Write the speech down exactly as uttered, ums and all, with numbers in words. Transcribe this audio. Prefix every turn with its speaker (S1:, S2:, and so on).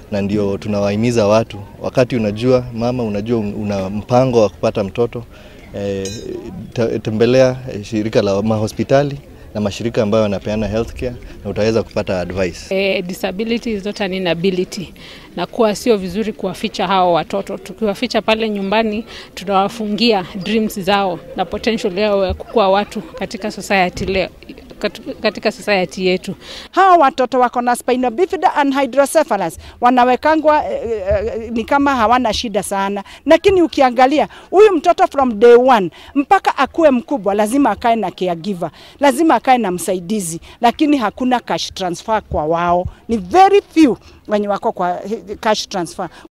S1: na ndio tunawahimiza watu, wakati unajua mama, unajua una mpango wa kupata mtoto, e, tembelea shirika la mahospitali na mashirika ambayo yanapeana healthcare na utaweza kupata advice.
S2: Eh, disability is not an inability. Na kuwa sio vizuri kuwaficha hao watoto. Tukiwaficha pale nyumbani, tunawafungia dreams zao na potential yao ya kukua watu katika society leo, katika society yetu.
S3: Hao watoto wako na spina bifida and hydrocephalus wanawekangwa eh, eh, ni kama hawana shida sana, lakini ukiangalia huyu mtoto from day one mpaka akue mkubwa lazima akae na caregiver, lazima akae na msaidizi, lakini hakuna cash transfer kwa wao. Ni very few wenye wako kwa cash transfer.